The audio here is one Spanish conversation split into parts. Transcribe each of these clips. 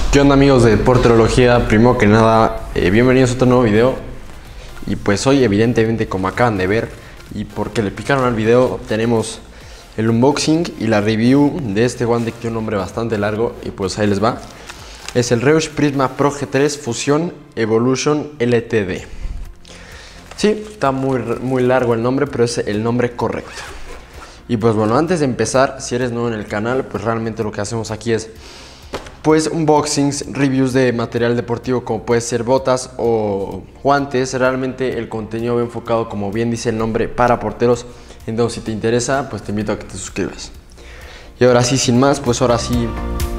¿Qué onda, amigos de Porterología? Primero que nada, bienvenidos a otro nuevo video. Y pues hoy, evidentemente, como acaban de ver y porque le picaron al video, tenemos el unboxing y la review de este guante que tiene un nombre bastante largo. Y pues ahí les va. Es el Reusch Prisma Pro G3 Fusion Evolution LTD. Sí, está muy largo el nombre, pero es el nombre correcto. Y pues bueno, antes de empezar, si eres nuevo en el canal, pues realmente lo que hacemos aquí es pues unboxings, reviews de material deportivo como puede ser botas o guantes. Realmente el contenido va enfocado, como bien dice el nombre, para porteros. Entonces si te interesa, pues te invito a que te suscribas. Y ahora sí, sin más, pues ahora sí.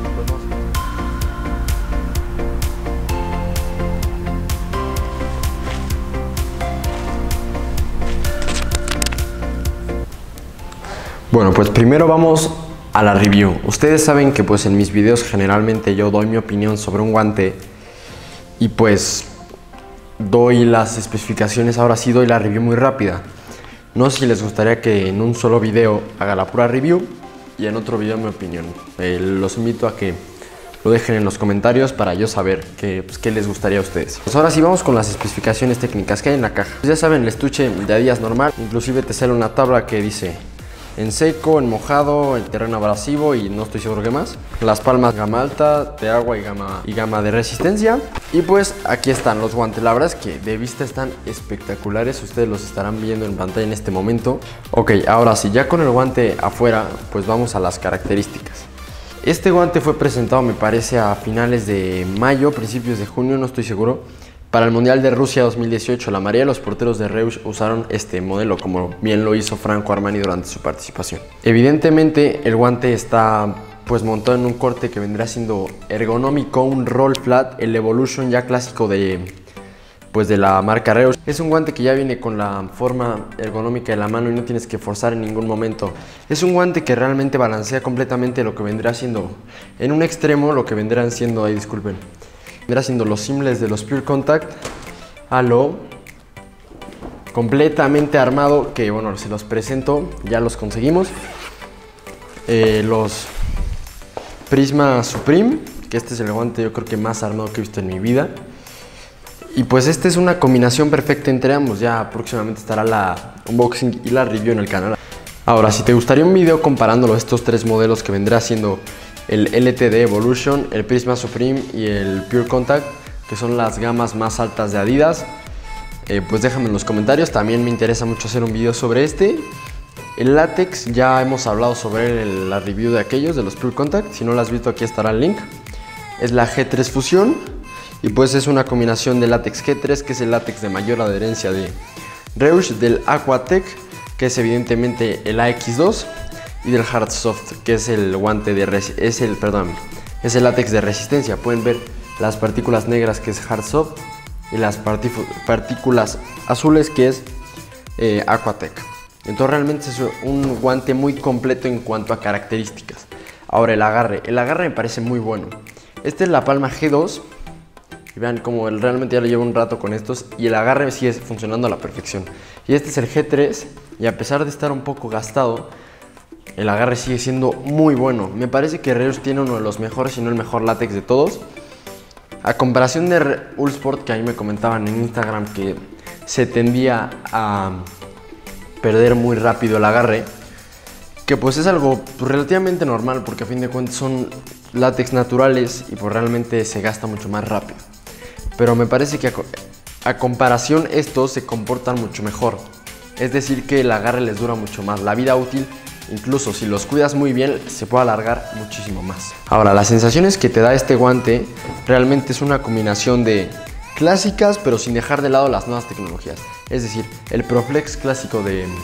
Bueno, pues primero vamos a la review. Ustedes saben que pues en mis videos generalmente yo doy mi opinión sobre un guante y pues doy las especificaciones. Ahora sí doy la review muy rápida. No sé si les gustaría que en un solo video haga la pura review y en otro video mi opinión. Los invito a que lo dejen en los comentarios para yo saber qué les gustaría a ustedes. Pues ahora sí vamos con las especificaciones técnicas que hay en la caja. Pues ya saben, el estuche de Adidas normal, inclusive te sale una tabla que dice en seco, en mojado, en terreno abrasivo y no estoy seguro qué más. Las palmas gama alta, de agua y gama de resistencia. Y pues aquí están los guantes. La verdad es que de vista están espectaculares. Ustedes los estarán viendo en pantalla en este momento. Ok, ahora sí, ya con el guante afuera, pues vamos a las características. Este guante fue presentado, me parece, a finales de mayo, principios de junio, no estoy seguro. Para el Mundial de Rusia 2018, la mayoría de los porteros de Reusch usaron este modelo, como bien lo hizo Franco Armani durante su participación. Evidentemente, el guante está pues montado en un corte que vendrá siendo ergonómico, un roll flat, el Evolution ya clásico de la marca Reusch. Es un guante que ya viene con la forma ergonómica de la mano y no tienes que forzar en ningún momento. Es un guante que realmente balancea completamente lo que vendrá siendo en un extremo, lo que vendrán siendo, ahí disculpen, vendrá siendo los seamless de los Pure Contact a lo completamente armado, que bueno, se los presento, ya los conseguimos. Los Prisma Supreme, que este es el guante yo creo que más armado que he visto en mi vida. Y pues esta es una combinación perfecta entre ambos. Ya próximamente estará la unboxing y la review en el canal. Ahora, si te gustaría un video comparándolo, estos tres modelos que vendrá siendo el LTD Evolution, el Prisma Supreme y el Pure Contact, que son las gamas más altas de Adidas, pues déjame en los comentarios. También me interesa mucho hacer un video sobre este. El látex, ya hemos hablado sobre la review de aquellos, de los Pure Contact. Si no lo has visto, aquí estará el link. Es la G3 Fusion y pues es una combinación de látex G3, que es el látex de mayor adherencia de Reusch, del Aquatech, que es evidentemente el AX2, y del Hard Soft, que es el guante de es el látex de resistencia. Pueden ver las partículas negras, que es Hard Soft, y las partículas azules, que es Aquatech. Entonces realmente es un guante muy completo en cuanto a características. Ahora el agarre me parece muy bueno. Esta es la palma G2 y vean como realmente ya lo llevo un rato con estos y el agarre sigue funcionando a la perfección. Y este es el G3 y a pesar de estar un poco gastado, el agarre sigue siendo muy bueno. Me parece que Reusch tiene uno de los mejores, si no el mejor látex de todos. A comparación de Uhlsport, que a mí me comentaban en Instagram que se tendía a perder muy rápido el agarre, que pues es algo relativamente normal porque a fin de cuentas son látex naturales y pues realmente se gasta mucho más rápido. Pero me parece que a comparación estos se comportan mucho mejor. Es decir, que el agarre les dura mucho más. La vida útil, incluso si los cuidas muy bien, se puede alargar muchísimo más. Ahora, las sensaciones que te da este guante realmente es una combinación de clásicas, pero sin dejar de lado las nuevas tecnologías. Es decir, el Proflex clásico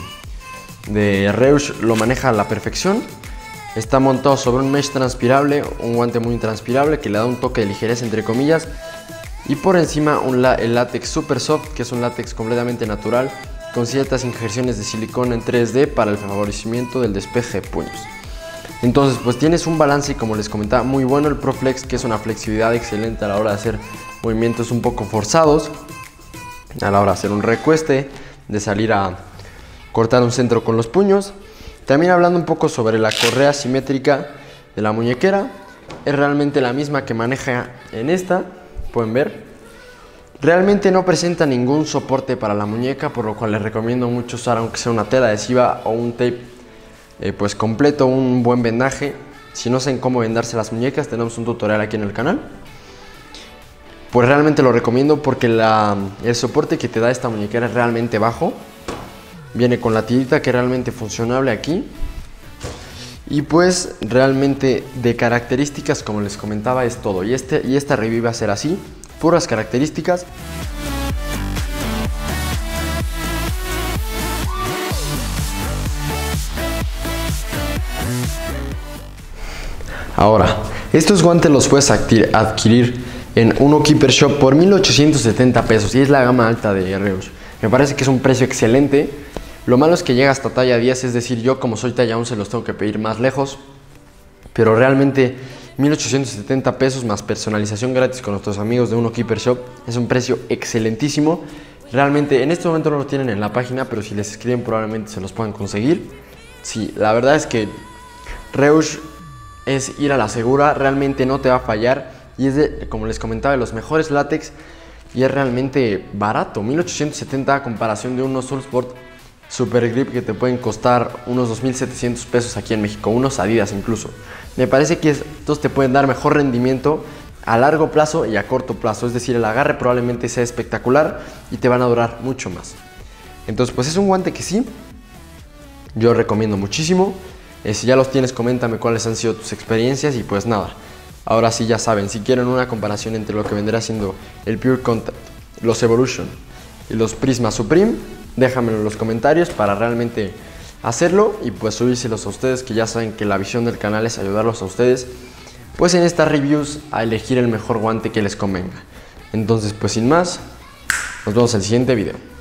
de Reusch lo maneja a la perfección. Está montado sobre un mesh transpirable, un guante muy transpirable que le da un toque de ligereza entre comillas. Y por encima el látex Super Soft, que es un látex completamente natural, con ciertas injerciones de silicona en 3D para el favorecimiento del despeje de puños. Entonces pues tienes un balance, como les comentaba, muy bueno. El Proflex, que es una flexibilidad excelente a la hora de hacer movimientos un poco forzados, a la hora de hacer un recueste, de salir a cortar un centro con los puños. También hablando un poco sobre la correa simétrica de la muñequera, es realmente la misma que maneja en esta, pueden ver. Realmente no presenta ningún soporte para la muñeca, por lo cual les recomiendo mucho usar aunque sea una tela adhesiva o un tape pues completo, un buen vendaje. Si no saben cómo vendarse las muñecas, tenemos un tutorial aquí en el canal. Pues realmente lo recomiendo porque el soporte que te da esta muñequera es realmente bajo. Viene con la tirita que es realmente funcionable aquí. Y pues realmente de características, como les comentaba, es todo. Y esta review va a ser así, puras características. Ahora, estos guantes los puedes adquirir en Uno Keeper Shop por 1870 pesos y es la gama alta de Reusch. Me parece que es un precio excelente. Lo malo es que llega hasta talla 10, es decir, yo como soy talla 11 los tengo que pedir más lejos. Pero realmente 1870 pesos más personalización gratis con nuestros amigos de Uno Keeper Shop es un precio excelentísimo. Realmente en este momento no lo tienen en la página, pero si les escriben probablemente se los puedan conseguir. Sí, la verdad es que Reusch es ir a la segura, realmente no te va a fallar y es de, como les comentaba, de los mejores látex y es realmente barato. 1870 a comparación de unos Soulsport Super Grip que te pueden costar unos 2700 pesos aquí en México, unos Adidas incluso. Me parece que estos te pueden dar mejor rendimiento a largo plazo y a corto plazo, es decir, el agarre probablemente sea espectacular y te van a durar mucho más. Entonces pues es un guante que sí, yo recomiendo muchísimo. Si ya los tienes, coméntame cuáles han sido tus experiencias y pues nada. Ahora sí ya saben, si quieren una comparación entre lo que vendrá siendo el Pure Contact, los Evolution y los Prisma Supreme, déjamelo en los comentarios para realmente hacerlo y pues subírselos a ustedes, que ya saben que la visión del canal es ayudarlos a ustedes pues en estas reviews a elegir el mejor guante que les convenga. Entonces pues sin más, nos vemos en el siguiente video.